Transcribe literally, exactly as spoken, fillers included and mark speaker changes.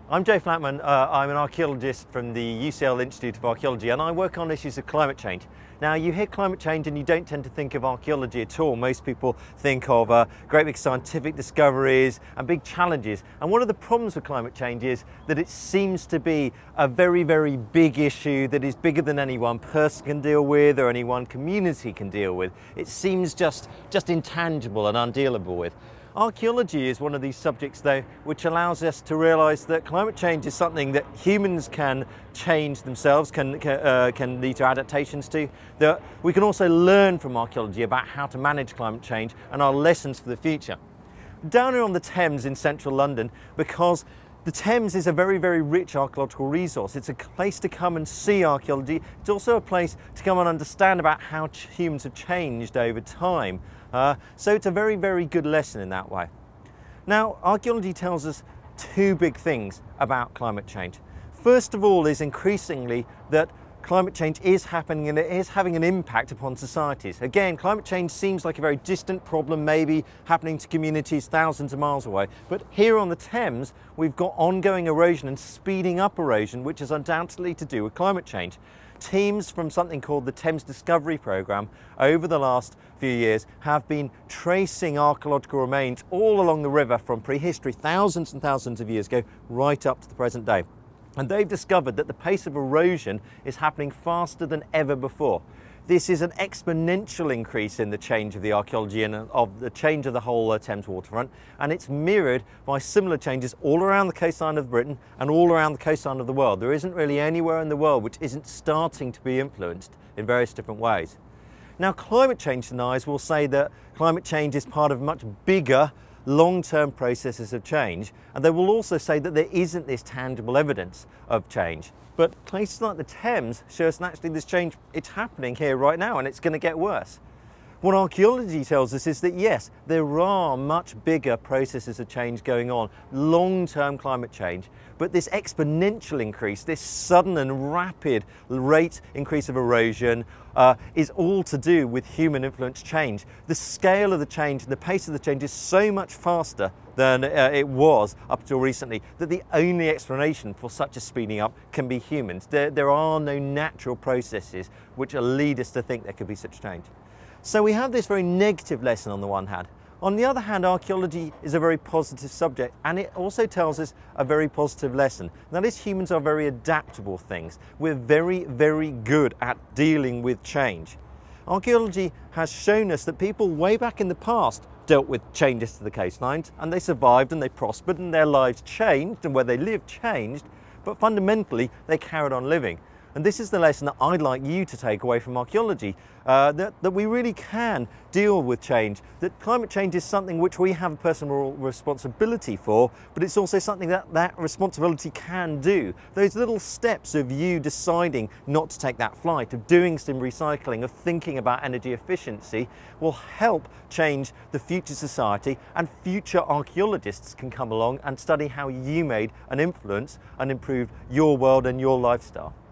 Speaker 1: I'm Joe Flatman. Uh, I'm an archaeologist from the U C L Institute of Archaeology, and I work on issues of climate change. Now, you hear climate change and you don't tend to think of archaeology at all. Most people think of uh, great big scientific discoveries and big challenges. And one of the problems with climate change is that it seems to be a very, very big issue that is bigger than any one person can deal with or any one community can deal with. It seems just, just intangible and undealable with. Archaeology is one of these subjects, though, which allows us to realise that climate change is something that humans can change themselves, can, uh, can lead to adaptations to, that we can also learn from archaeology about how to manage climate change and our lessons for the future. Down here on the Thames in central London, because the Thames is a very, very rich archaeological resource. It's a place to come and see archaeology. It's also a place to come and understand about how humans have changed over time. Uh, so it's a very, very good lesson in that way. Now, archaeology tells us two big things about climate change. First of all is increasingly that climate change is happening and it is having an impact upon societies. Again, climate change seems like a very distant problem, maybe happening to communities thousands of miles away. But here on the Thames, we've got ongoing erosion and speeding up erosion, which is undoubtedly to do with climate change. Teams from something called the Thames Discovery Programme over the last few years have been tracing archaeological remains all along the river from prehistory, thousands and thousands of years ago, right up to the present day. And they've discovered that the pace of erosion is happening faster than ever before. This is an exponential increase in the change of the archaeology and of the change of the whole uh, Thames waterfront, and it's mirrored by similar changes all around the coastline of Britain and all around the coastline of the world. There isn't really anywhere in the world which isn't starting to be influenced in various different ways. Now, climate change deniers will say that climate change is part of much bigger long-term processes of change, and they will also say that there isn't this tangible evidence of change. But places like the Thames show us that actually this change, it's happening here right now and it's going to get worse. What archaeology tells us is that yes, there are much bigger processes of change going on, long-term climate change, but this exponential increase, this sudden and rapid rate increase of erosion uh, is all to do with human influenced change. The scale of the change and the pace of the change is so much faster than uh, it was up until recently that the only explanation for such a speeding up can be humans. There, there are no natural processes which lead us to think there could be such change. So we have this very negative lesson on the one hand. On the other hand, archaeology is a very positive subject, and it also tells us a very positive lesson. That is, humans are very adaptable things. We're very, very good at dealing with change. Archaeology has shown us that people way back in the past dealt with changes to the coastlines, and they survived and they prospered and their lives changed and where they lived changed, but fundamentally they carried on living. And this is the lesson that I'd like you to take away from archaeology, uh, that, that we really can deal with change, that climate change is something which we have a personal responsibility for, but it's also something that that responsibility can do. Those little steps of you deciding not to take that flight, of doing some recycling, of thinking about energy efficiency, will help change the future society, and future archaeologists can come along and study how you made an influence and improved your world and your lifestyle.